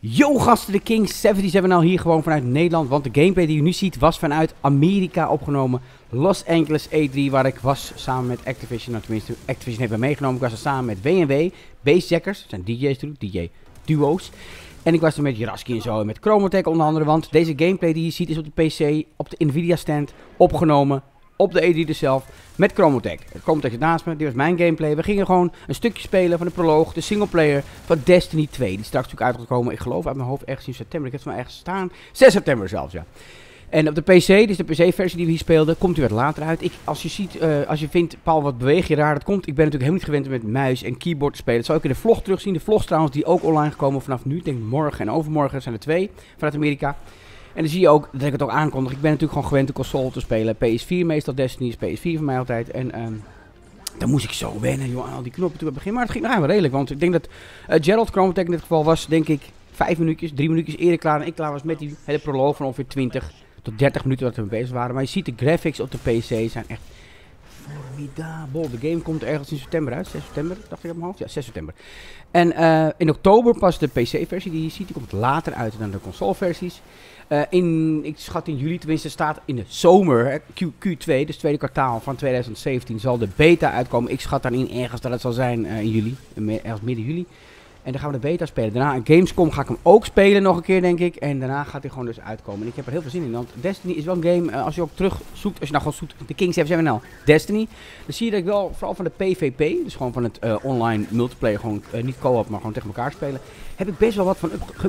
Yo gasten, de King 77 al hier gewoon vanuit Nederland, want de gameplay die je nu ziet was vanuit Amerika opgenomen. Los Angeles E3, waar ik was samen met Activision, nou tenminste Activision heeft me meegenomen. Ik was er samen met W&W, Bassjackers, dat zijn DJ's natuurlijk, DJ-duo's. En ik was er met Juraski en zo, en met Chromotech onder andere, want deze gameplay die je ziet is op de PC, op de Nvidia stand, opgenomen. Op de E3 dus zelf, met Chromotech. Chromotech zit naast me, dit was mijn gameplay. We gingen gewoon een stukje spelen van de proloog, de singleplayer van Destiny 2. Die straks natuurlijk uitgekomen, ik geloof uit mijn hoofd ergens in september. Ik heb het maar ergens staan, 6 september zelfs, ja. En op de PC, dus de PC-versie die we hier speelden, komt hij wat later uit. Als je ziet, als je vindt, Paul, wat beweeg je raar, dat komt. Ik ben natuurlijk helemaal niet gewend om met muis en keyboard te spelen. Dat zal ik in de vlog terugzien. De vlogs trouwens, die ook online gekomen vanaf nu. Ik denk morgen en overmorgen zijn er 2 vanuit Amerika. En dan zie je ook, dat ik het ook aankondig, ik ben natuurlijk gewoon gewend de console te spelen. PS4 meestal, Destiny is PS4 voor mij altijd. En dan moest ik zo wennen, joh, aan al die knoppen toen we beginnen. Maar het ging wel redelijk, want ik denk dat Gerald Chromotech in dit geval was, denk ik, 5 minuutjes, 3 minuutjes eerder klaar. En ik klaar was met die hele proloog van ongeveer 20 tot 30 minuten dat we bezig waren. Maar je ziet de graphics op de PC zijn echt formidabel. De game komt ergens in september uit, 6 september, dacht ik op mijn hoofd. Ja, 6 september. En in oktober pas de PC-versie die je ziet, die komt later uit dan de console-versies. Ik schat in juli, tenminste staat in de zomer, Q2, dus tweede kwartaal van 2017, zal de beta uitkomen. Ik schat daarin ergens dat het zal zijn in juli, ergens midden juli. En dan gaan we de beta spelen. Daarna in Gamescom ga ik hem ook spelen nog een keer, denk ik. En daarna gaat hij gewoon dus uitkomen. En ik heb er heel veel zin in, want Destiny is wel een game, als je ook terug zoekt, als je nou gewoon zoekt, de King 77 Destiny, dan zie je dat ik wel, vooral van de PvP, dus gewoon van het online multiplayer, gewoon niet co-op, maar gewoon tegen elkaar spelen, heb ik best wel wat van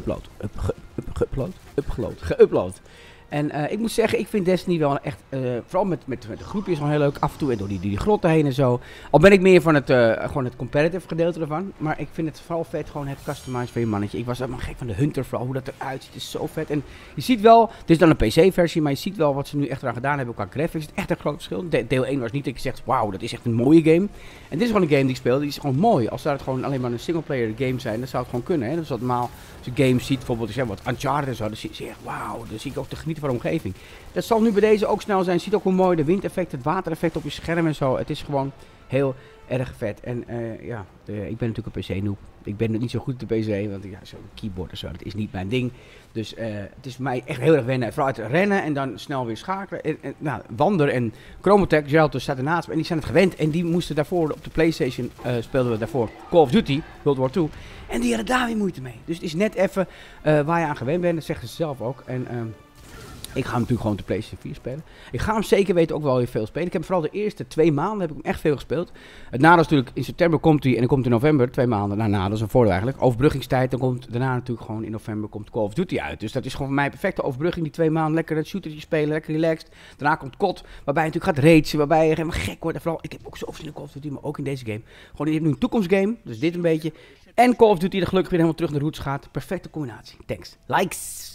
geüpload. En ik moet zeggen, ik vind Destiny wel echt, vooral met de groepjes wel heel leuk, af en toe en door die grotten heen en zo. Al ben ik meer van gewoon het competitive gedeelte ervan, maar ik vind het vooral vet, gewoon het customize van je mannetje. Ik was helemaal gek van de Hunter vooral, hoe dat eruit ziet, is zo vet. En je ziet wel, het is dan een PC-versie, maar je ziet wel wat ze nu echt eraan gedaan hebben qua graphics. Het is echt een groot verschil. Deel 1 was niet dat je zegt, wauw, dat is echt een mooie game. En dit is gewoon een game die ik speel, die is gewoon mooi. Als zou het gewoon alleen maar een singleplayer game zijn, dan zou het gewoon kunnen. Hè? Dus normaal, als je games ziet, bijvoorbeeld als je wat Uncharted en zo, dan zie je echt, wauw, dan zie ik ook te genieten van de omgeving. Dat zal nu bij deze ook snel zijn. Je ziet ook hoe mooi de windeffect, het watereffect op je scherm en zo. Het is gewoon heel erg vet. En ja, ik ben natuurlijk een PC-noob. Ik ben niet zo goed op de PC, want zo'n keyboard en zo, dat is niet mijn ding. Dus het is voor mij echt heel erg wennen. Vooral uit rennen en dan snel weer schakelen. Nou, Wander en Chromotech, Gerald dus staat ernaast me en die zijn het gewend. En die moesten daarvoor, op de PlayStation speelden we daarvoor Call of Duty, World War II. En die hadden daar weer moeite mee. Dus het is net even waar je aan gewend bent, dat zeggen ze zelf ook. En ik ga hem natuurlijk gewoon op de PlayStation 4 spelen. Ik ga hem zeker weten ook wel weer veel spelen. Ik heb vooral de eerste 2 maanden heb ik hem echt veel gespeeld. Het nadeel is natuurlijk, in september komt hij en dan komt in november, 2 maanden daarna, dat is een voordeel eigenlijk. Overbruggingstijd, dan komt daarna natuurlijk gewoon in november komt Call of Duty uit. Dus dat is gewoon voor mij perfecte overbrugging, die 2 maanden. Lekker het shootertje spelen, lekker relaxed. Daarna komt COD, waarbij je natuurlijk gaat racen, waarbij je helemaal gek wordt. En vooral, ik heb ook zo zin in Call of Duty, maar ook in deze game. Gewoon, je hebt nu een toekomstgame, dus dit een beetje. En Call of Duty, er gelukkig weer helemaal terug naar de roots gaat. Perfecte combinatie. Thanks. Likes!